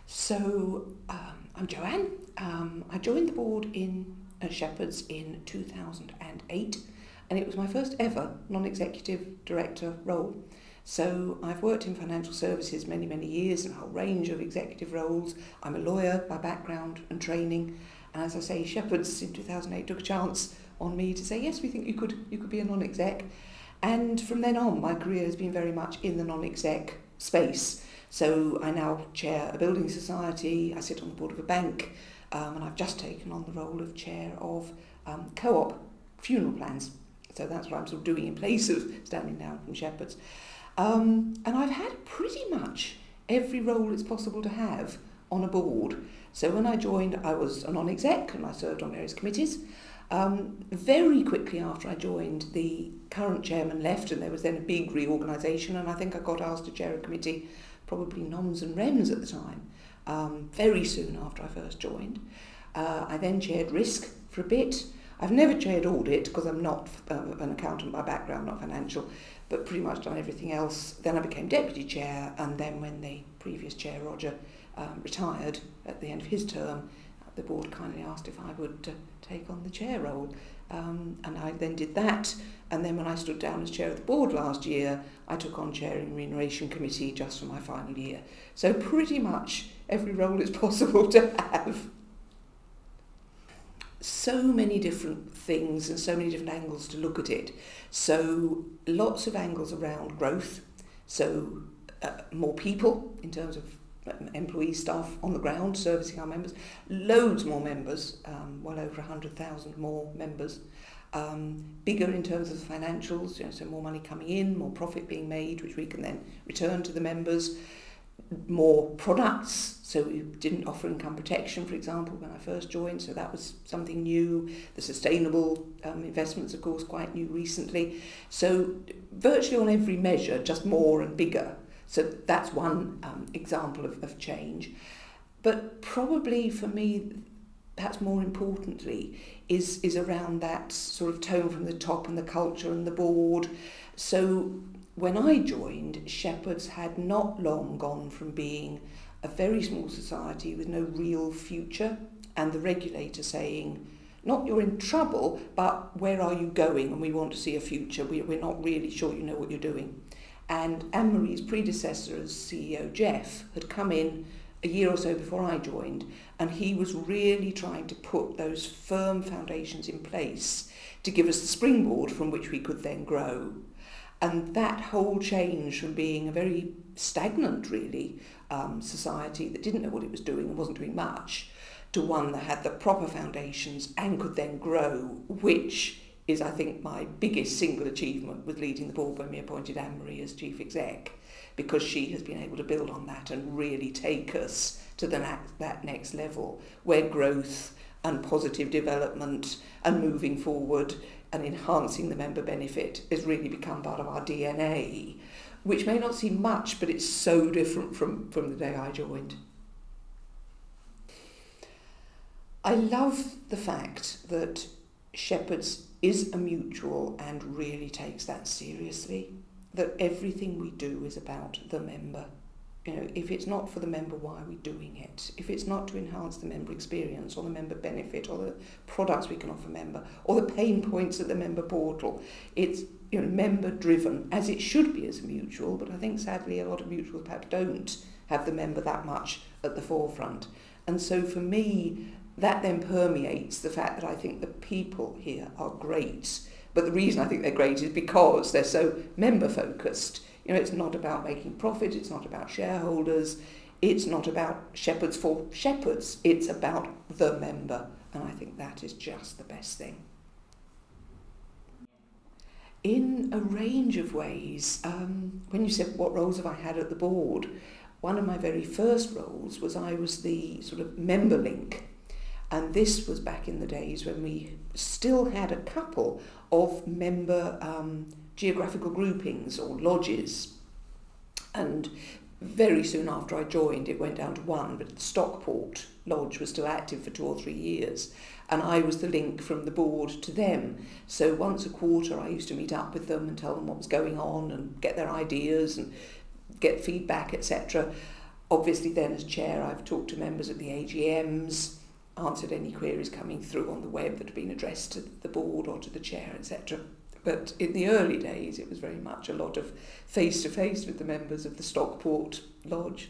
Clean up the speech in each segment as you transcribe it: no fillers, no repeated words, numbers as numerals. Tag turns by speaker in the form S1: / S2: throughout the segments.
S1: So I'm Joanne. I joined the board in Shepherd's in 2008, and it was my first ever non-executive director role. So I've worked in financial services many years in a whole range of executive roles. I'm a lawyer by background and training, and as I say, Shepherd's in 2008 took a chance on me to say, yes, we think you could be a non-exec. And from then on, my career has been very much in the non-exec space. So I now chair a building society, I sit on the board of a bank, and I've just taken on the role of chair of co-op funeral plans. So that's what I'm sort of doing in place of standing down from Shepherd's. And I've had pretty much every role it's possible to have on a board. So when I joined, I was a non-exec and I served on various committees. Very quickly after I joined, the current chairman left and there was then a big reorganisation, and I think I got asked to chair a committee, probably NOMS and REMS at the time, very soon after I first joined. I then chaired risk for a bit. I've never chaired audit because I'm not an accountant by background, not financial, but pretty much done everything else. Then I became deputy chair, and then when the previous chair, Roger, retired at the end of his term, the board kindly asked if I would take on the chair role. And I then did that, and then when I stood down as chair of the board last year, I took on chairing the remuneration committee just for my final year. So pretty much every role is possible to have. So many different things and so many different angles to look at it. So lots of angles around growth, so more people in terms of employee staff on the ground servicing our members, loads more members, well over 100,000 more members, bigger in terms of the financials, so more money coming in, more profit being made, which we can then return to the members, more products. So we didn't offer income protection, for example, when I first joined, so that was something new. The sustainable investments, of course, quite new recently. So virtually on every measure, just more and bigger. So that's one example of change. But probably for me, perhaps more importantly, is around that sort of tone from the top and the culture and the board. So when I joined, Shepherd's had not long gone from being a very small society with no real future, and the regulator saying, not you're in trouble, but where are you going? And we want to see a future. We're not really sure you know what you're doing. And Anne-Marie's predecessor as CEO, Jeff, had come in a year or so before I joined, and he was really trying to put those firm foundations in place to give us the springboard from which we could then grow. And that whole change from being a very stagnant, really, society that didn't know what it was doing and wasn't doing much, to one that had the proper foundations and could then grow, which is, I think, my biggest single achievement with leading the board when we appointed Anne-Marie as chief exec, because she has been able to build on that and really take us to that next level where growth and positive development and moving forward and enhancing the member benefit has really become part of our DNA, which may not seem much, but it's so different from the day I joined. I love the fact that Shepherd's is a mutual and really takes that seriously, that everything we do is about the member. You know, if it's not for the member, why are we doing it? If it's not to enhance the member experience or the member benefit or the products we can offer member or the pain points at the member portal, it's, you know, member driven, as it should be as a mutual, but I think sadly a lot of mutuals perhaps don't have the member that much at the forefront. And so for me, that then permeates the fact that I think the people here are great. But the reason I think they're great is because they're so member focused. You know, it's not about making profit, it's not about shareholders, it's not about Shepherd's for Shepherd's, it's about the member. And I think that is just the best thing. In a range of ways, when you said what roles have I had at the board, one of my very first roles was I was the sort of member link. And this was back in the days when we still had a couple of member geographical groupings or lodges. And very soon after I joined, it went down to one, but Stockport Lodge was still active for 2 or 3 years. And I was the link from the board to them. So once a quarter, I used to meet up with them and tell them what was going on and get their ideas and get feedback, etc. Obviously then as chair I've talked to members at the AGMs, answered any queries coming through on the web that have been addressed to the board or to the chair, etc. But in the early days it was very much a lot of face-to-face with the members of the Stockport Lodge.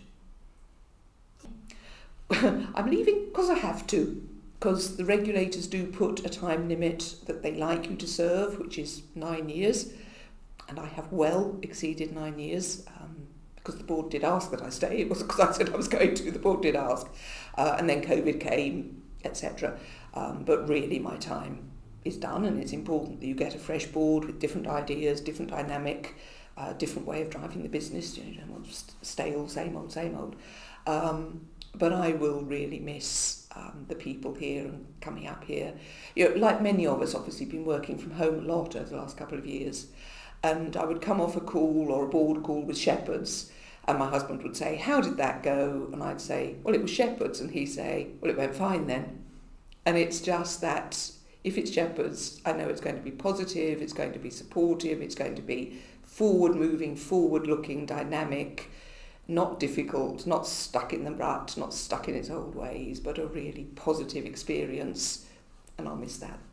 S1: I'm leaving because I have to, because the regulators do put a time limit that they like you to serve, which is 9 years, and I have well exceeded 9 years, because the board did ask that I stay. It wasn't because I said I was going to, the board did ask. And then COVID came, etc. But really my time is done, and it's important that you get a fresh board with different ideas, different dynamic, different way of driving the business. You don't want stale, same old. But I will really miss the people here and coming up here. You know, like many of us, obviously, been working from home a lot over the last couple of years. And I would come off a call or a board call with Shepherds, and my husband would say, "How did that go?" And I'd say, "Well, it was Shepherds." And he'd say, "Well, it went fine then." And it's just that if it's Shepherds, I know it's going to be positive, it's going to be supportive, it's going to be forward-moving, forward-looking, dynamic, not difficult, not stuck in the rut, not stuck in its old ways, but a really positive experience, and I'll miss that.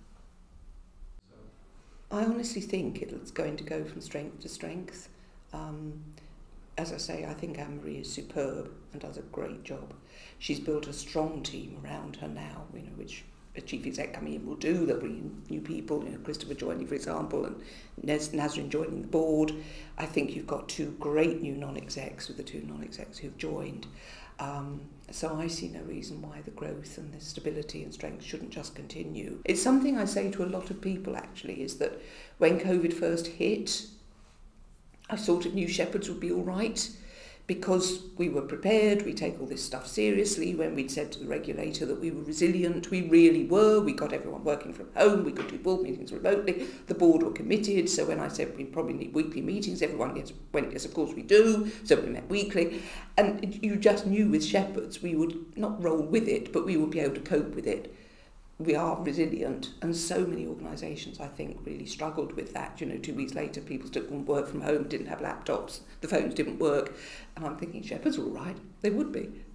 S1: I honestly think it's going to go from strength to strength. As I say, I think Anne-Marie is superb and does a great job. She's built a strong team around her now, you know, which a chief exec coming in will do. They'll bring in new people, you know, Christopher joining, for example, and Nazrin joining the board. I think you've got two great new non-execs with the two non-execs who've joined. So I see no reason why the growth and the stability and strength shouldn't just continue. It's something I say to a lot of people, actually, is that when COVID first hit, I sort of knew Shepherds would be all right because we were prepared, we take all this stuff seriously. When we'd said to the regulator that we were resilient, we really were. We got everyone working from home, we could do board meetings remotely, the board were committed. So when I said we probably need weekly meetings, everyone went, yes, of course we do. So we met weekly. And you just knew with Shepherds we would not roll with it, but we would be able to cope with it. We are resilient, and so many organisations, I think, really struggled with that. You know, 2 weeks later, people still couldn't work from home, didn't have laptops, the phones didn't work, and I'm thinking Shepherds are all right. They would be.